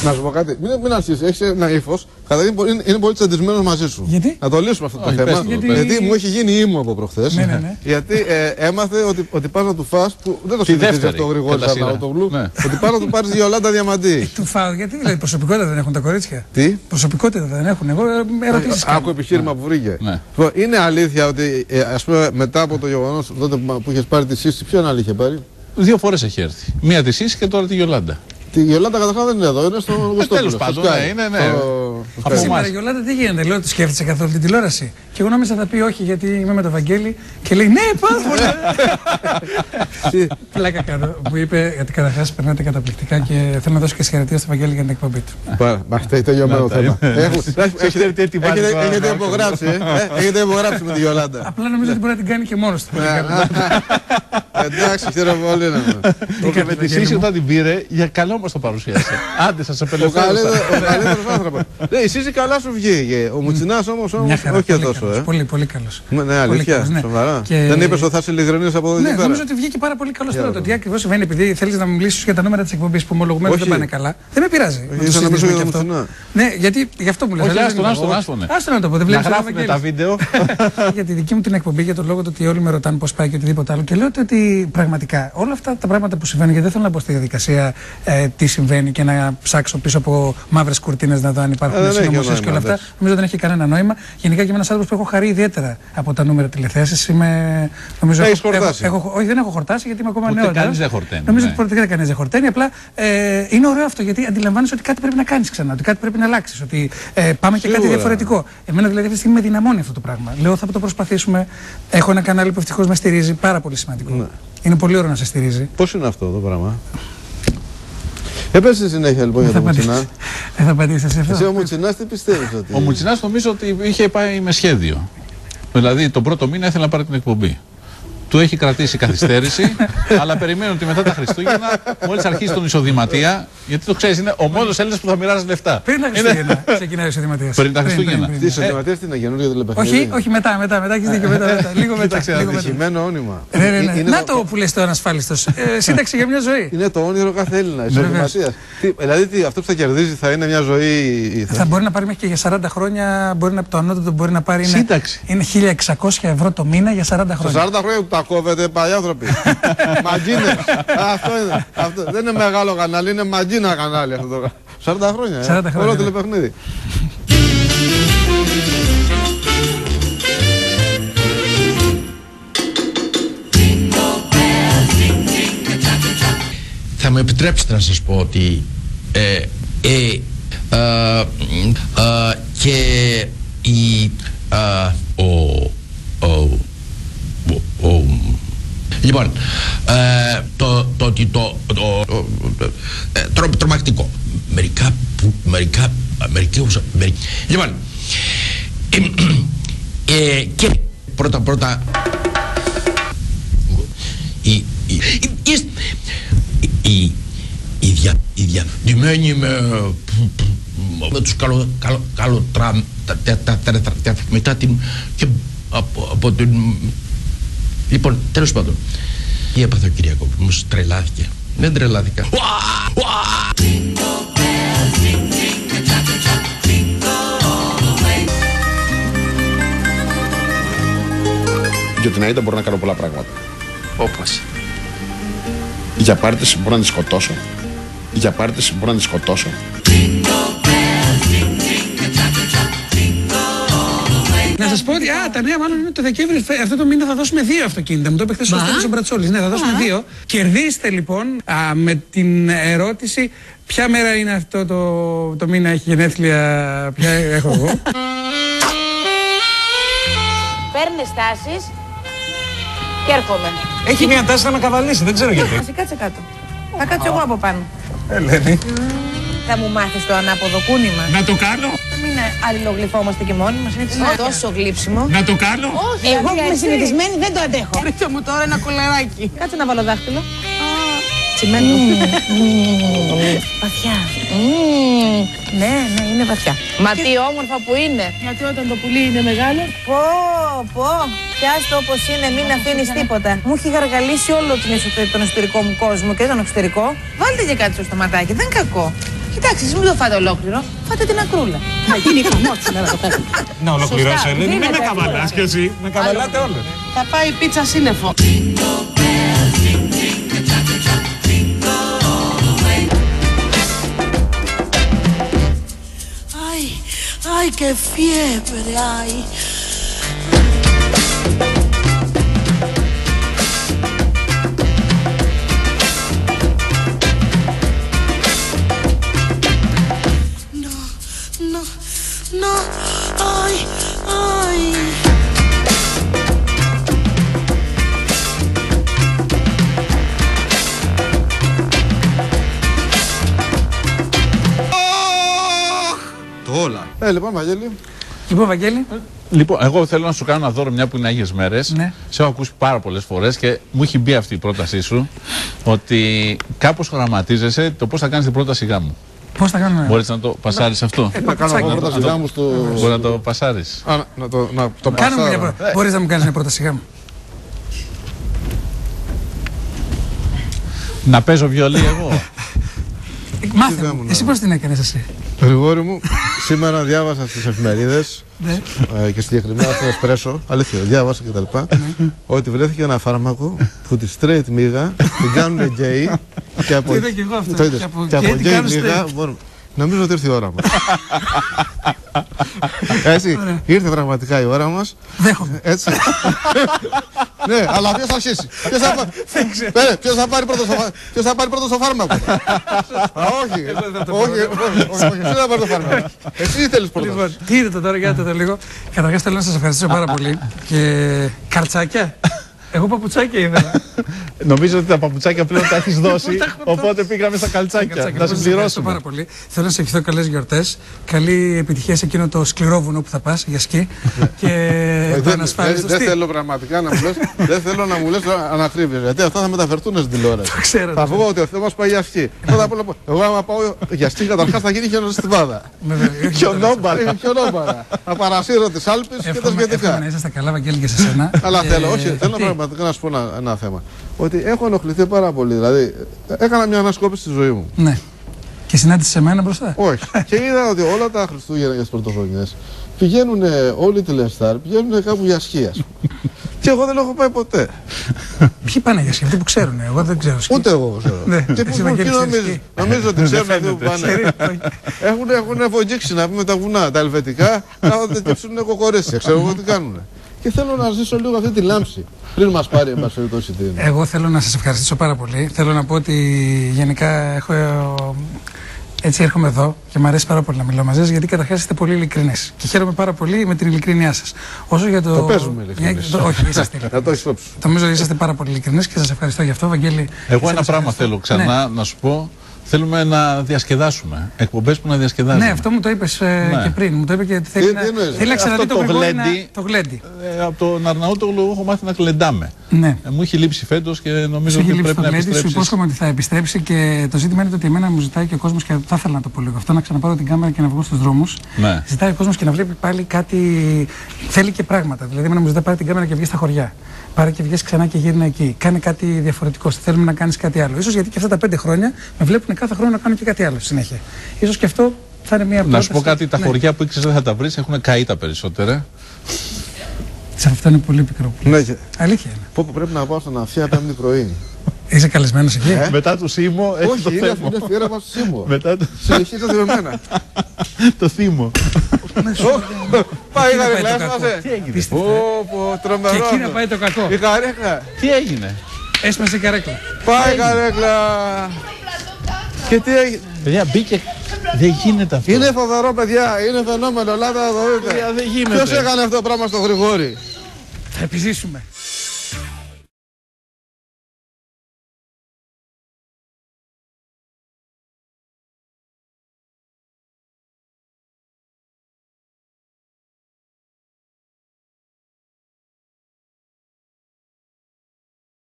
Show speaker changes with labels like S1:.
S1: Να σου πω κάτι. Μην αρχίσει. Έχει ένα ύφος. Είναι πολύ τσαντισμένος μαζί σου.
S2: Γιατί?
S1: Να το λύσουμε αυτό το θέμα. Γιατί μου έχει γίνει ήμου από προχθές. Γιατί έμαθε ότι πας να του φας. Που δεν το συνηθίζει αυτό ο Γρηγόρης Αρναούτογλου. Ότι πας να του πάρεις Γιολάντα Διαμαντή.
S2: Του φάω. Γιατί δηλαδή προσωπικότητα δεν έχουν τα κορίτσια.
S1: Τι?
S2: Προσωπικότητα δεν έχουν. Εγώ ερωτήσεις.
S1: Άκου επιχείρημα που βρήκε. Είναι αλήθεια ότι ας πούμε μετά από το γεγονός τότε που είχες πάρει τη Σύση, ποιον άλλη είχε πάρει?
S3: 2 φορές έχει έρθει. Μία τη Σύση και τώρα τη Γιολάντα.
S1: Τη Γιολάντα καταρχάς δεν είναι εδώ, είναι στο Γουστόπουλο.
S3: Τέλος πάντων, είναι.
S2: Σήμερα η Γιολάντα τι γίνεται, λέω ότι σκέφτεσαι καθόλου την τηλεόραση. Και εγώ νόμιζα θα πει όχι γιατί είμαι με τον Βαγγέλη και λέει ναι, πάρα πολύ. Πλάκα κάνω. Μου είπε γιατί καταρχάς περνάτε καταπληκτικά και θέλω να δώσω και συγχαρητήρια στο Βαγγέλη για την εκπομπή του.
S1: Έχετε τελειωμένο θέμα. Έχετε υπογράψει, έχετε υπογράψει με τη Γιολάντα.
S2: Απλά νομίζω ότι μπορεί να την κάνει και μόνος του.
S1: Εντάξει, ξέρω πολύ να με.
S3: Και με τη Σύση όταν την πήρε, για καλό μας το παρουσίασε. Άντε, σας απελευθέρωσα.
S1: Ο καλύτερος άνθρωπος. Η Σύση καλά σου βγήκε. Ο Μουτσινάς όμως όχι και τόσο.
S2: Πολύ, πολύ καλός.
S1: Ναι, αλήθεια. Σοβαρά. Δεν είπες ότι θα είσαι ειλικρινής από εδώ και πέρα?
S2: Ναι, νομίζω ότι βγήκε πάρα πολύ καλός τώρα. Το τι ακριβώς συμβαίνει, επειδή θέλεις να μου μιλήσεις για τα νούμερα της εκπομπής που ομολογουμένως δεν πάνε καλά. Δεν με πειράζει.
S1: Ήθελα να μιλήσω για το Μουτσινά.
S2: Ναι, γιατί γι' αυτό μου λες.
S3: Άστον
S2: να το πω. Δεν βλέπεις
S3: να γράφουν τα βίντεο.
S2: Για τη δική μου την εκπομπή, για τον λόγο ότι όλοι με ρωτάνε πώς πάει και οτιδήποτε άλλο. Και λέω ότι πραγματικά όλα αυτά τα πράγματα που συμβαίνουν, γιατί δεν θέλω να μπω στη διαδικασία τι συμβαίνει και να ψάξω πίσω από μαύρες κουρτίνες να δω αν υπάρχουν συνωμοσίες και όλα αυτά. Νομίζω δεν έχει κανένα νόημα. Γενικά και είμαι ένας άνθρωπος που έχω χαρεί ιδιαίτερα από τα νούμερα τηλεθέσεις. Νομίζω
S1: έχεις χορτάσει?
S2: Όχι, δεν έχω χορτάσει γιατί είμαι ακόμα νέος.
S3: Κανείς δεν χορταίνει.
S2: Νομίζω ότι ποτέ κανείς δεν χορταίνει. Απλά είναι ωραίο αυτό γιατί αντιλαμβάνεσαι ότι κάτι πρέπει να κάνεις ξανά, ότι κάτι πρέπει να αλλάξεις, ότι πάμε και κάτι διαφορετικό. Εμένα δηλαδή αυτή τη στιγμή με δυναμώνει αυτό το πράγμα. Λέω θα το προσπαθήσουμε. Έχω ένα κανάλι που ευτυχώς με στηρίζει, πάρα πολύ σημαντικό. Είναι πολύ ωραίο να σε στηρίζει.
S1: Πώς είναι αυτό το πράγμα? Πες στη συνέχεια λοιπόν για τον Μουτσινά.
S2: Δεν θα απαντήσεις σε αυτό.
S1: Εσύ ο Μουτσινάς τι πιστεύεις ότι?
S3: Ο Μουτσινάς νομίζω ότι είχε πάει με σχέδιο. Δηλαδή τον πρώτο μήνα ήθελε να πάρει την εκπομπή. Του έχει κρατήσει καθυστέρηση, αλλά περιμένω ότι μετά τα Χριστούγεννα, μόλις αρχίσει τον εισοδηματία, γιατί το ξέρεις, είναι ο μόνος Έλληνας που θα μοιράζει λεφτά.
S2: Πριν τα Χριστούγεννα ξεκινάει ο εισοδηματίας.
S3: Πριν τα Χριστούγεννα.
S1: Τι εισοδηματίας, τι είναι, καινούργιο τηλεπαιχνίδι?
S2: Όχι, μετά, έχεις δίκιο, λίγο μετά.
S1: Ατυχημένο όνειμα.
S2: Να το που λες το ανασφάλιστος. Σύνταξη για μια ζωή.
S1: Είναι το όνειρο κάθε Έλληνα, εισοδηματίας. Δηλαδή αυτό που θα κερδίζει θα είναι μια ζωή.
S2: Θα μπορεί να πάρει μέχρι και για 40 χρόνια, το ανώτατο μπορεί να πάρει.
S3: Σύνταξη.
S2: Είναι 1.600 ευρώ το μήνα για 40 χρόνια.
S1: 40 χρόνια που τα κόβετε, παλιά άνθρωποι. Μαντζίνες. Αυτό είναι. Δεν είναι μεγάλο κανάλι, είναι μαντζίνα κανάλι αυτό το. 40 χρόνια. Όλο τηλεπαιχνίδι.
S4: Θα μου επιτρέψετε να σας πω ότι και λοιπόν, τρομακτικό. Λοιπόν, και πρώτα η διαδημένη με τους μετά την και από την. Λοιπόν, τέλος πάντων, τι έπαθε ο Κυριακόπουλος, όμως τρελάθηκε. Δεν τρελάθηκα.
S1: Για την Αΐντα μπορώ να κάνω πολλά πράγματα.
S4: Όπως?
S1: Για πάρτες μπορώ να τη σκοτώσω. Για πάρτες μπορώ να τη σκοτώσω.
S2: Να σας πω ότι τα νέα μάλλον είναι το Δεκέμβρη. Αυτό το μήνα θα δώσουμε 2 αυτοκίνητα. Μου το είπε χθες ο Μπρατσόλης. Ναι, θα δώσουμε 2. Κερδίστε λοιπόν με την ερώτηση ποια μέρα είναι αυτό το μήνα έχει γενέθλια, ποια έχω εγώ.
S5: Παίρνε στάσεις και έρχομαι.
S6: Έχει μια τάση να με καβαλήσει, δεν ξέρω γιατί.
S5: Εσύ κάτσε κάτω. Θα κάτσω εγώ από πάνω.
S6: Ελένη.
S5: Θα μου μάθεις το ανάποδο κούνημα.
S6: Να το κάνω.
S5: Μην αλληλογλυφόμαστε και μόνοι μας, έτσι. Να τόσο γλύψιμο.
S6: Να το κάνω.
S5: Όχι, εγώ που είμαι συνηθισμένη δεν το αντέχω. Ρίξε μου τώρα ένα κολεράκι. Κάτσε να βάλω δάχτυλο. Τσιμέντο. Βαθιά. Ναι, είναι βαθιά. Μα τι όμορφα που είναι. Γιατί όταν το πουλί είναι μεγάλο. Πω. Πιάστο όπως είναι, μην αφήνεις τίποτα. Μου έχει γαργαλίσει όλο τον εσωτερικό μου κόσμο και τον εξωτερικό. Βάλτε και κάτι στο στοματάκι, δεν είναι κακό. Κοιτάξτε, εσείς μην το φάτε ολόκληρο, φάτε την ακρούλα.
S7: Θα γίνει χαμός σήμερα το παιδί.
S6: Να ολοκληρώσω, Ελένη. Μην με καβαλάς κι εσύ. Με καβαλάτε όλα.
S5: Θα πάει η πίτσα σύννεφο.
S7: Ay, qué fiebre hay. No, no, no, ay, ay.
S1: Όλα. Λοιπόν, Βαγγέλη.
S2: Λοιπόν, Βαγγέλη.
S3: Λοιπόν, εγώ θέλω να σου κάνω ένα δώρο, μια που είναι Άγιες Μέρες.
S2: Ναι.
S3: Σε έχω ακούσει πάρα πολλές φορές και μου έχει μπει αυτή η πρότασή σου ότι κάπως οραματίζεσαι το πώς θα κάνεις την πρόταση γάμου.
S2: Πώς θα κάνουμε.
S3: Μπορείς να το πασάρεις αυτό.
S1: Να κάνω εγώ πρόταση γάμου στο.
S3: Μπορεί να το πασάρεις.
S1: Να το πασάρω.
S2: Μπορείς να μου κάνεις μια πρόταση γάμου.
S3: Να παίζω βιολί εγώ.
S2: Μάθε μου. Εσύ πώς την έκανες εσύ.
S1: Γρηγόρη μου, σήμερα διάβασα στις εφημερίδες και συγκεκριμένα στο Εσπρέσο, αλήθεια, διάβασα κτλ. Ότι βρέθηκε ένα φάρμακο που τη straight μίγα την κάνουν γκέι και από γκέι μίγα. Νομίζω ότι ήρθε η ώρα μας. Έτσι, ήρθε πραγματικά η ώρα μας.
S2: Δέχομαι.
S1: Έτσι. Ναι, αλλά ποιος θα αρχίσει. Ποιος θα πάρει πρώτο στο φάρμακο. Όχι, εσύ θα πάρει το φάρμακο. Εσύ θέλεις πρώτο.
S2: Τι είδατε τώρα, για το λίγο. Καταρχάς θέλω να σας ευχαριστήσω πάρα πολύ. Και καρτσάκια. Εγώ παπουτσάκια ήθελα.
S3: Νομίζω ότι τα παπουτσάκια πλέον τα έχεις δώσει, οπότε πήγαμε στα καλτσάκια. Να συμπληρώσουμε.
S2: Πάρα πολύ. Θέλω να σε ευχηθώ καλές γιορτές. Καλή επιτυχία σε εκείνο το σκληρό βουνό που θα πας για σκι.
S1: Δεν θέλω πραγματικά να μου λες, δεν θέλω να μου λες ανακρίβειες, γιατί αυτά θα μεταφερθούν στην τηλεόραση. Θα πω ότι ο Θεός μας πάει για σκι. Εγώ άμα πάω για σκι καταρχάς θα γίνει χιονοστιβάδα. Χιονόμπαρα. Θα παρασύρω τις Άλπες και τα σχετικά.
S2: Να είσαστε καλά, Βαγγέλη, και σε σένα.
S1: Αλλά θέλω πραγματικά να σου πω ένα θέμα. Ότι έχω ενοχληθεί πάρα πολύ. Δηλαδή, έκανα μια ανασκόπηση στη ζωή μου.
S2: Ναι. Και συνάντησε εμένα μπροστά.
S1: Όχι. Και είδα ότι όλα τα Χριστούγεννα και τις Πρωτοχρονιές πηγαίνουν όλοι οι τηλεστάρ, πηγαίνουν κάπου για σκι. Και εγώ δεν έχω πάει ποτέ.
S2: Ποιοι πάνε για σκι, αυτοί που ξέρουν. Εγώ δεν ξέρω σκι.
S1: Ούτε εγώ ξέρω. Και πού νομίζω ότι ξέρουν αυτοί που πάνε. Έχουν βοηθήσει να πούμε τα βουνά, τα ελβετικά, κάθονται και ψήνουν κοκορέσια. Ξέρω εγώ τι κάνουν. Και θέλω να ζήσω λίγο αυτή τη λάμψη πριν μας πάρει εν πάση περιπτώσει.
S2: Εγώ θέλω να σας ευχαριστήσω πάρα πολύ. Θέλω να πω ότι γενικά έτσι έρχομαι εδώ και μου αρέσει πάρα πολύ να μιλώ μαζί σας, γιατί καταρχάς είστε πολύ ειλικρινείς. Και χαίρομαι πάρα πολύ με την ειλικρινιά σας. Όσο για το
S1: παίζουμε ειλικρινείς.
S2: Όχι, είσαστε.
S1: Να το έχεις υπόψη.
S2: Νομίζω ότι είσαστε πάρα πολύ ειλικρινείς και σας ευχαριστώ γι' αυτό, Βαγγέλη.
S3: Εγώ ένα πράγμα θέλω ξανά να σου πω. Θέλουμε να διασκεδάσουμε. Εκπομπές που να διασκεδάζουμε.
S2: Ναι, αυτό μου το είπες και πριν. Μου το είπε και θέλει να ξαναδεί το γλέντι.
S3: Από τον Αρναούτογλου έχω μάθει να γλεντάμε.
S2: Ναι.
S3: Μου έχει λείψει φέτος και νομίζω ότι πρέπει να επιστρέψει.
S2: Σου υπόσχομαι ότι θα επιστρέψει και το ζήτημα είναι ότι εμένα μου ζητάει και ο κόσμος, και θα ήθελα να το πω λίγο αυτό, να ξαναπάρω την κάμερα και να βγω στους δρόμους.
S3: Ναι.
S2: Ζητάει ο κόσμος και να βλέπει πάλι κάτι. Θέλει και πράγματα. Δηλαδή, εμένα μου ζητάει πάρει την κάμερα και βγει στα χωριά. Πάρε και βγες ξανά και γύρνα εκεί. Κάνε κάτι διαφορετικό. Θέλουμε να κάνεις κάτι άλλο. Ίσως γιατί και αυτά τα 5 χρόνια με βλέπουν κάθε χρόνο να κάνω και κάτι άλλο συνέχεια. Ίσως και αυτό θα είναι μια πρόταση.
S3: Να σου πω κάτι, τα χωριά που ήξερες δεν θα τα βρεις, έχουν καεί τα περισσότερα.
S2: Σε αυτό είναι πολύ πικρό.
S1: Ναι,
S2: αλήθεια είναι.
S1: Πω πρέπει να πάω στον Αφία Πέμπτη πρωί.
S2: Είσαι καλεσμένος εκεί.
S3: Μετά του Σίμω.
S1: Όχι, είναι αφιέρωμα στο Σίμω. Συνεχίζω δηλωμένα.
S3: Το Θήμο.
S1: Πάει η καρέκλα, τρομερό.
S2: Και εκεί να πάει το κακό.
S1: Η καρέκλα.
S3: Τι έγινε?
S2: Έσπασε η καρέκλα.
S1: Πάει η καρέκλα. Και τι έγινε?
S3: Παιδιά, μπήκε. Δεν γίνεται αυτό.
S1: Είναι φοβερό, παιδιά. Είναι φαινόμενο. Ελλάδα, το δείτε.
S3: Δεν γίνεται.
S1: Ποιος έκανε αυτό το πράγμα στο Γρηγόρη?
S2: Θα επιζήσουμε.